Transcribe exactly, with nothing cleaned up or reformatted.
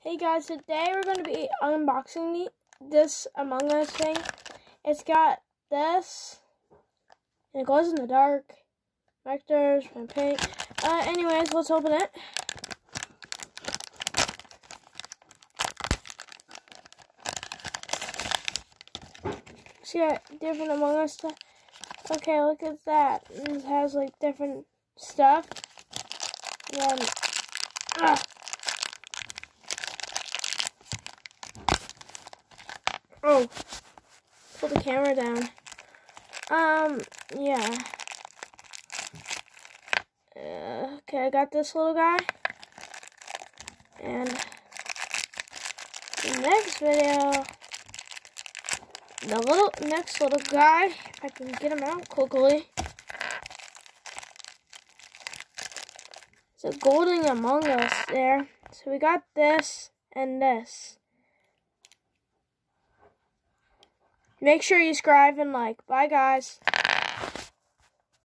Hey guys, today we're going to be unboxing the, this Among Us thing. It's got this, and it glows in the dark. Vectors, and paint. Uh, anyways, let's open it. See, got different Among Us stuff. Okay, look at that. It has like different stuff. And then, ah. Oh, pull the camera down. Um, yeah. Uh, okay, I got this little guy. And the next video, the little next little guy, if I can get him out quickly. It's a golden Among Us there. So we got this and this. Make sure you subscribe and like. Bye, guys.